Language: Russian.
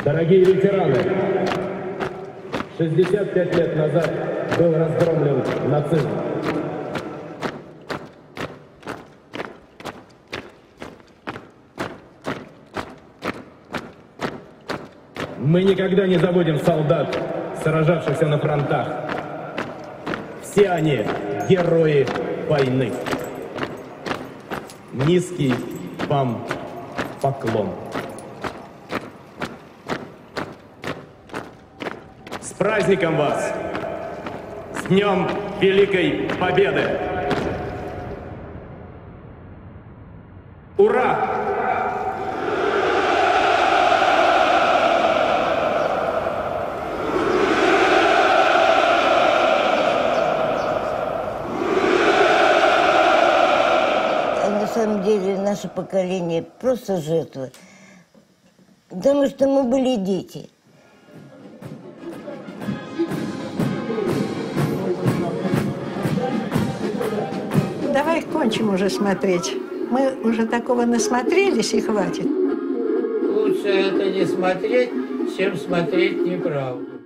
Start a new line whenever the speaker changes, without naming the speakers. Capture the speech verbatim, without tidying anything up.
Дорогие ветераны, шестьдесят пять лет назад был разгромлен нацизм. Мы никогда не забудем солдат, сражавшихся на фронтах. Все они герои войны. Низкий вам поклон. С праздником вас! С Днем Великой Победы! Ура!
На самом деле наше поколение просто жертва, потому что мы были дети.
Давай кончим уже смотреть. Мы уже такого насмотрелись и хватит.
Лучше это не смотреть, чем смотреть неправду.